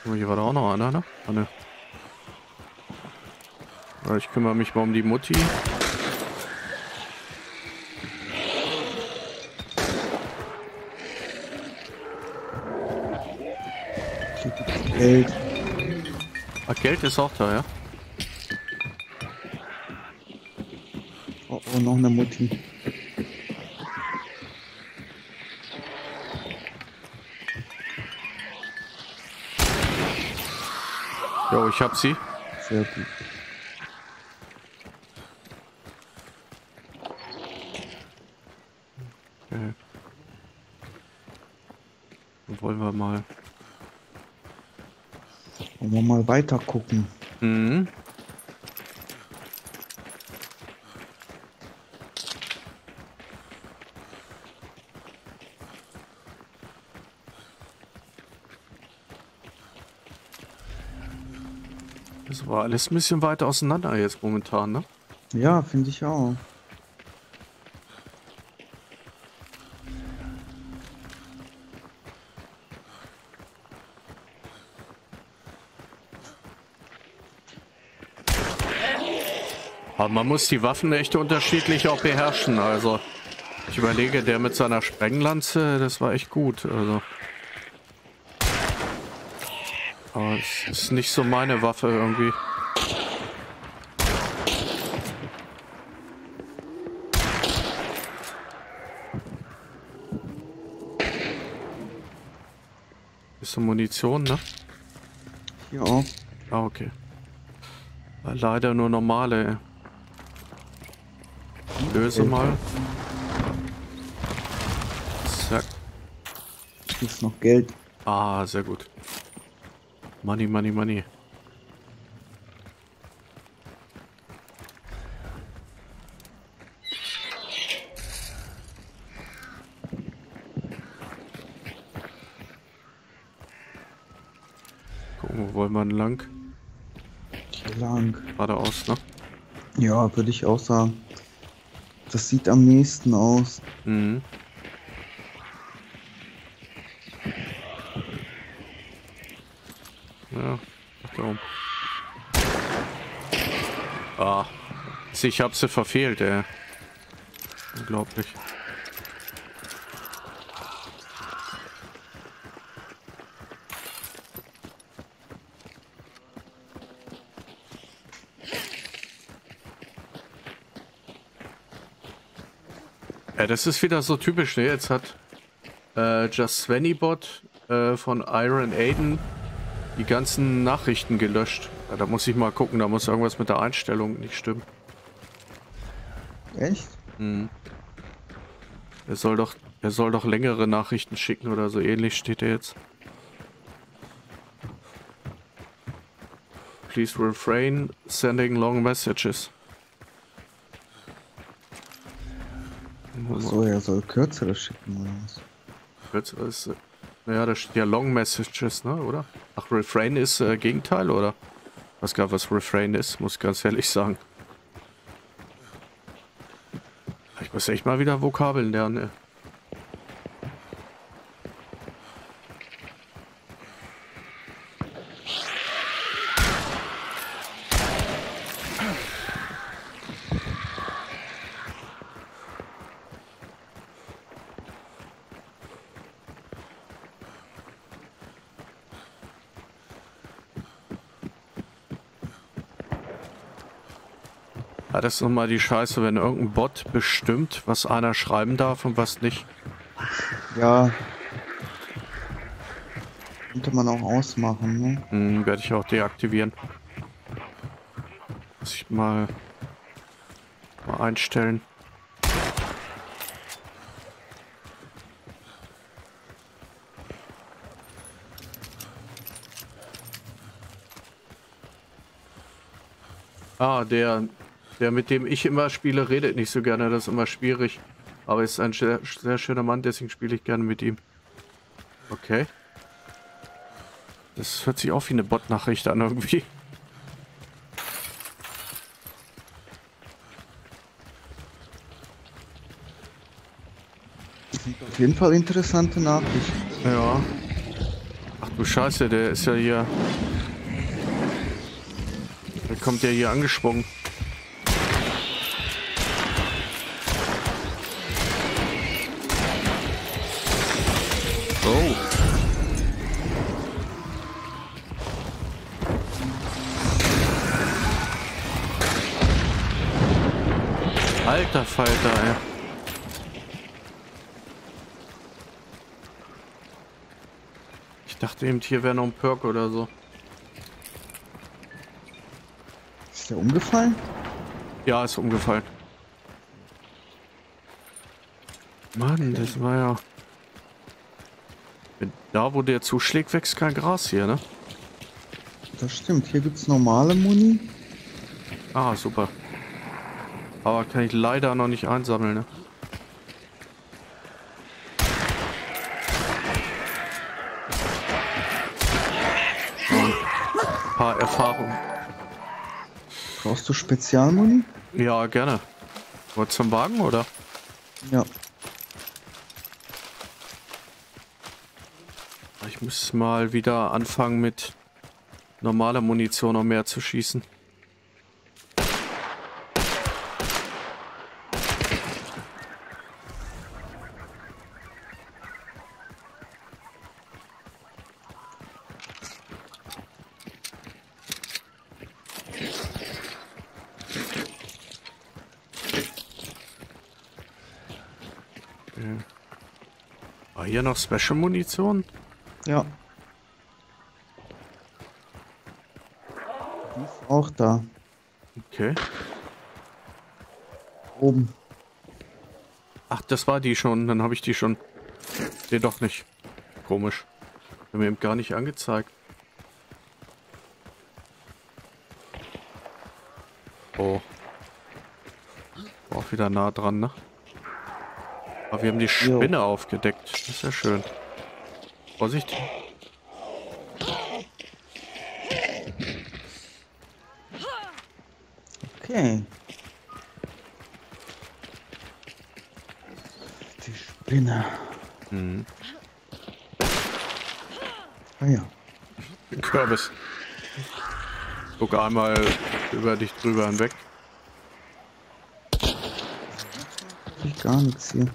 Hier war da auch noch einer, ne? Ah, ne. Ich kümmere mich mal um die Mutti. Geld. Ach, Geld ist auch da, ja? Oh, oh, noch eine Mutti. Jo, ich hab sie. Sehr gut. Okay. Dann wollen wir mal. Wollen wir mal weiter gucken. Mhm. Das war alles ein bisschen weiter auseinander jetzt momentan, ne? Ja, finde ich auch. Aber man muss die Waffen echt unterschiedlich auch beherrschen. Also, ich überlege, der mit seiner Sprenglanze, das war echt gut. Also. Aber es ist nicht so meine Waffe irgendwie. Ist Munition, ne? Hier auch. Ah, okay. Leider nur normale. Löse mal. Zack. Hier ist noch Geld. Ah, sehr gut. Money, money, money. Gucken, wo wollen wir denn lang? Hier lang. Geradeaus, ne? Ja, würde ich auch sagen. Das sieht am nächsten aus. Mhm. Ja, darum. Ah, ich hab sie verfehlt, ey. Unglaublich. Ja, das ist wieder so typisch, ne? Jetzt hat Just Svenny-Bot von Iron Aiden die ganzen Nachrichten gelöscht. Ja, da muss ich mal gucken, da muss irgendwas mit der Einstellung nicht stimmen. Echt? Mhm. Er soll doch längere Nachrichten schicken oder so ähnlich, steht er jetzt. Please refrain sending long messages. So, er soll kürzere schicken oder was? Kürzeres, naja, da steht ja long messages, ne, oder? Ach, refrain ist Gegenteil, oder? Ich weiß gar nicht, was refrain ist, muss ich ganz ehrlich sagen. Ich muss echt mal wieder Vokabeln lernen, ey. Ja, das ist nochmal die Scheiße, wenn irgendein Bot bestimmt, was einer schreiben darf und was nicht. Ja. Könnte man auch ausmachen, ne? Werde ich auch deaktivieren. Muss ich mal einstellen. Ah, der mit dem ich immer spiele, redet nicht so gerne. Das ist immer schwierig. Aber ist ein sehr, sehr schöner Mann, deswegen spiele ich gerne mit ihm. Okay. Das hört sich auch wie eine Bot-Nachricht an irgendwie. Auf jeden Fall interessante Nachricht. Ja. Ach, Du Scheiße, der ist ja hier... Der kommt ja hier angesprungen. Oh. Alter Falter, ey. Ich dachte eben, hier wäre noch ein Perk oder so. Ist der umgefallen? Ja, ist umgefallen. Mann, das war ja... Da, wo der zuschlägt, wächst kein Gras hier, ne? Das stimmt. Hier gibt's normale Muni. Ah, super. Aber kann ich leider noch nicht einsammeln, ne? Ein paar Erfahrungen. Brauchst du Spezialmuni? Ja, gerne. Wollt zum Wagen, oder? Ja. Ich muss mal wieder anfangen mit normaler Munition noch mehr zu schießen. Okay. War hier noch Special Munition? Ja. Die ist auch da. Okay. Oben. Ach, das war die schon. Dann habe ich die schon. Nee, doch nicht. Komisch. Hat mir eben gar nicht angezeigt. Oh. War auch wieder nah dran, ne? Aber wir haben die Spinne aufgedeckt. Das ist ja schön. Vorsicht. Okay. Die Spinne. Mhm. Ah ja. Ein Kürbis. Guck einmal über dich drüber hinweg. Ich gar nichts hier.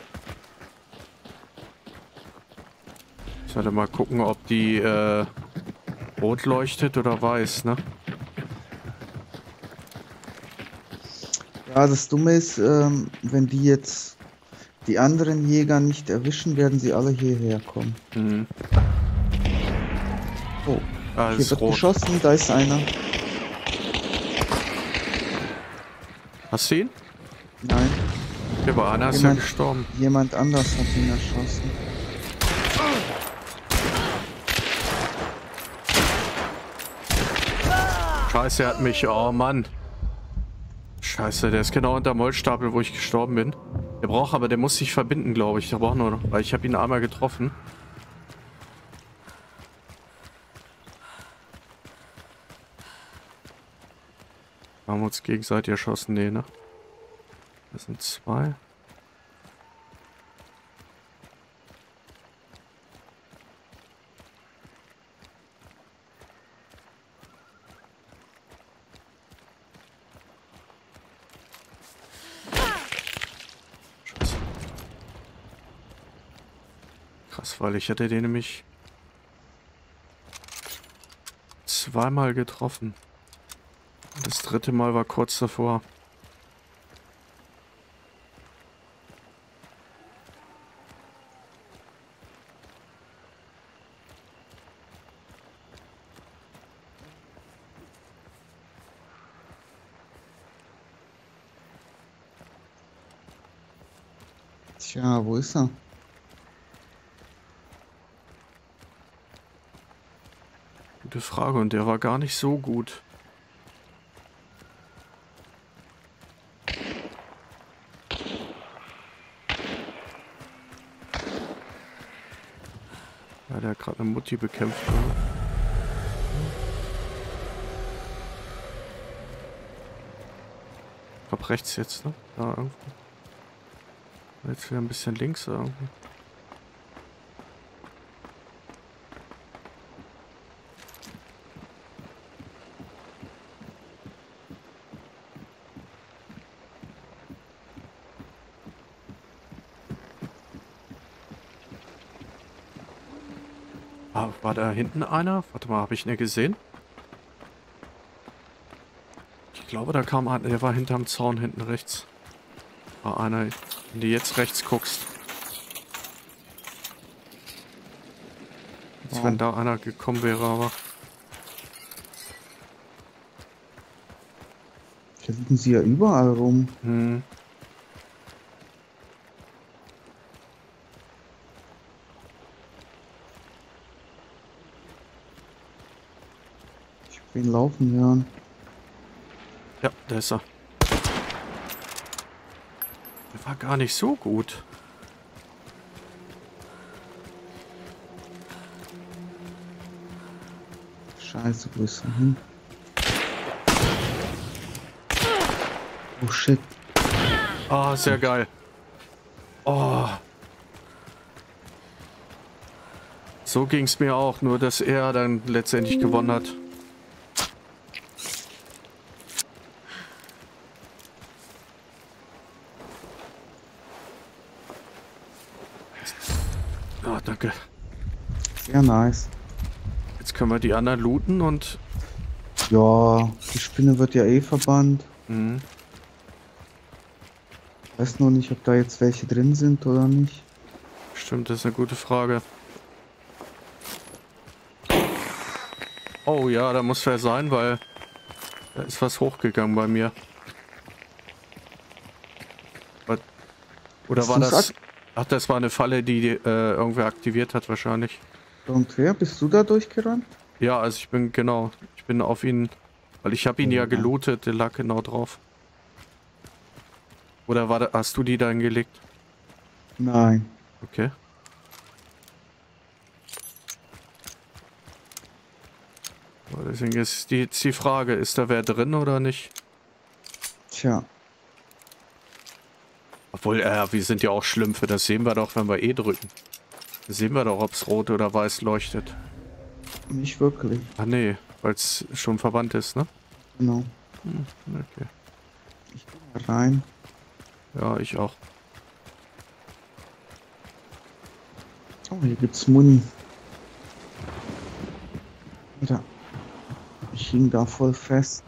Ich sollte mal gucken, ob die rot leuchtet oder weiß, ne? Ja, das Dumme ist, wenn die jetzt die anderen Jäger nicht erwischen, werden sie alle hierher kommen. Mhm. Oh, Ah, hier ist wird rot. geschossen, da ist einer. Hast du ihn? Nein, Der war einer, ist ja gestorben. jemand anders hat ihn erschossen. Scheiße, er hat mich. Oh Mann. Scheiße, der ist genau unter dem Holzstapel, wo ich gestorben bin. Der braucht aber, der muss sich verbinden, glaube ich. Der braucht nur noch, weil ich habe ihn einmal getroffen. Haben wir uns gegenseitig erschossen? Nee, ne? Das sind zwei. Scheiße. Krass, weil ich hätte den nämlich zweimal getroffen. Das dritte Mal war kurz davor. Tja, wo ist er? Gute Frage, und der war gar nicht so gut. Ja, der hat gerade eine Mutti bekämpft. Ne? Ich glaube rechts jetzt, ne? Da irgendwo. Jetzt wieder ein bisschen links irgendwie. Ah, war da hinten einer? Warte mal, habe ich ihn gesehen? Ich glaube, da kam einer, der war hinterm Zaun hinten rechts. War einer, wenn du jetzt rechts guckst. Als wenn da einer gekommen wäre, aber... Da liegen sie ja überall rum. Hm. Ich will ihn laufen hören. Ja, da ist er. Der war gar nicht so gut. Scheiße, wo ist er hin? Oh shit. Ah, sehr geil. Oh. So ging es mir auch, nur dass er dann letztendlich gewonnen hat. Ah, danke. Sehr nice. Jetzt können wir die anderen looten und... Ja, die Spinne wird ja eh verbannt. Mh. Weiß nur nicht, ob da jetzt welche drin sind oder nicht. Stimmt, das ist eine gute Frage. Oh ja, da muss wer sein, weil da ist was hochgegangen bei mir. Oder war das... Ach, das war eine Falle, die irgendwer aktiviert hat wahrscheinlich. Und wer? Bist du da durchgerannt? Ja, also ich bin genau, ich bin auf ihn, weil ich habe ihn ja gelootet, der lag genau drauf. Oder war da, hast du die da hingelegt? Nein. Okay. Aber deswegen ist jetzt die Frage, ist da wer drin oder nicht? Tja. Obwohl, wir sind ja auch Schlümpfe, das sehen wir doch, wenn wir E drücken. Da sehen wir doch, ob es rot oder weiß leuchtet. Nicht wirklich. Ah nee, weil es schon verbannt ist, ne? Genau. Hm, okay. Ich gehe mal rein. Ja, ich auch. Oh, hier gibt's Muni. Alter. Ich hing da voll fest.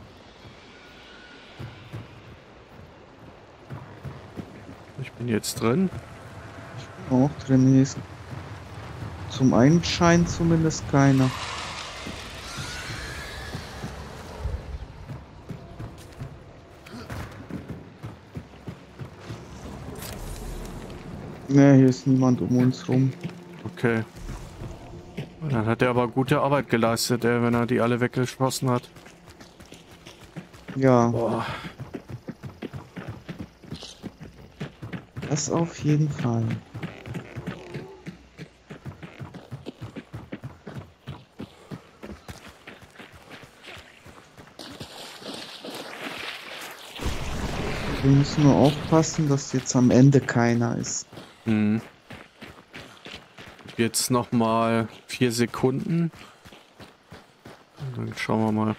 Ich bin jetzt drin. Ich bin auch drin. Hier ist zum einen scheint zumindest keiner. Ne, hier ist niemand um uns rum. Okay. Dann hat er aber gute Arbeit geleistet, wenn er die alle weggeschossen hat. Ja, Boah. das auf jeden Fall. Wir müssen nur aufpassen, dass jetzt am Ende keiner ist. Hm. Jetzt noch mal 4 Sekunden. Und dann schauen wir mal.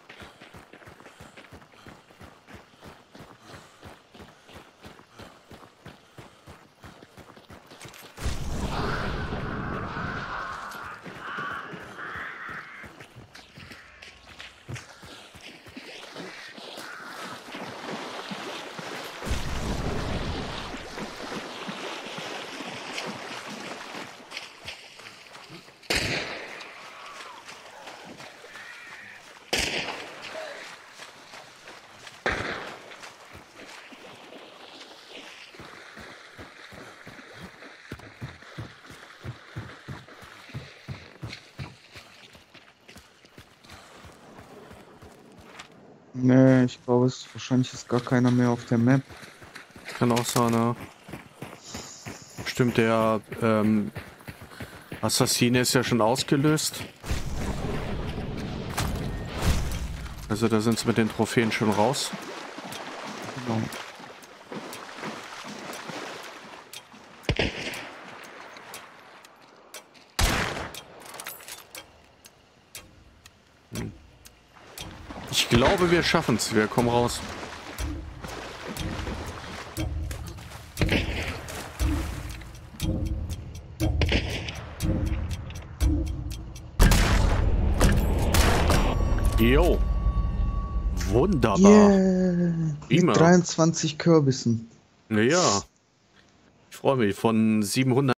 Ne, ich glaube, es wahrscheinlich ist gar keiner mehr auf der Map. Kann auch sein, ja. Stimmt, der Assassine ist ja schon ausgelöst. Also da sind sie mit den Trophäen schon raus. Genau. Ich glaube, wir schaffen es. Wir kommen raus. Jo. Wunderbar. Yeah. Mit Prima. 23 Kürbissen. Ja. Ich freue mich von 700.